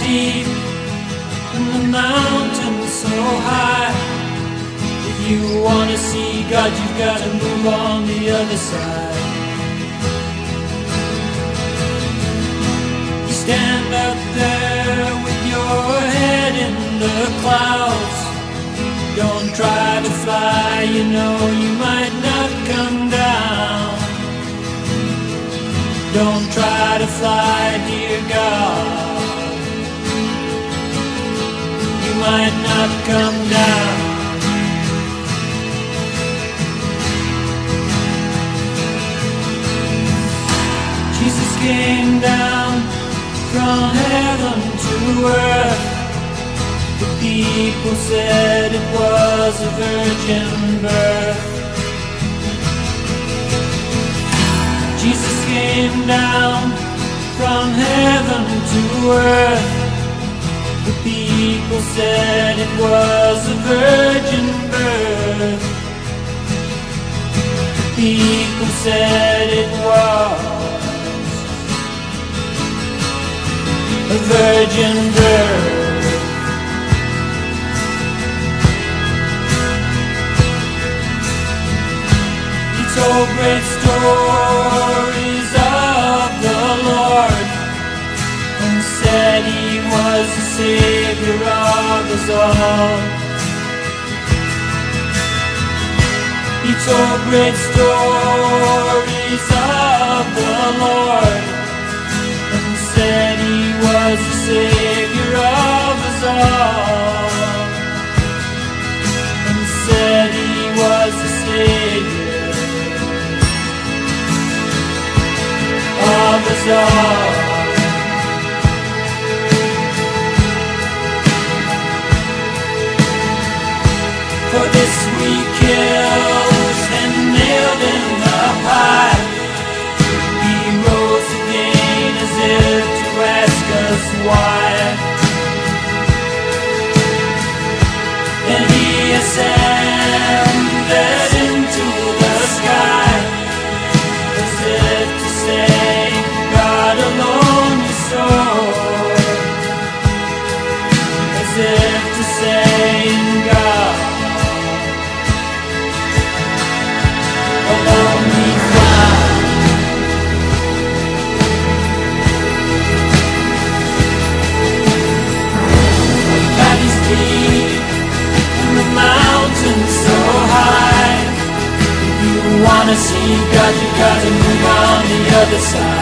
deep and the mountains so high. If you wanna see God, you've gotta move on the other side. You stand up there with your head in the clouds. Don't try to fly, you know you might not come down. Don't try to fly, dear God, you might not come down. Jesus came down from heaven to earth. The people said it was a virgin birth. Jesus came down from heaven to earth. The people said it was a virgin birth. The people said it was a virgin birth. He told great stories of the Lord and said he was the Savior of us all. He told great stories of the Lord and said he was the Savior of us all. And said he was the Savior of us all. For this we killed and nailed in the pile. He rose again as if to ask us why. And he ascended into the sky as if to say, God alone is sure. As if to say, God alone we found. The valleys deep and the mountains so high. If you wanna see God, you gotta move on the other side.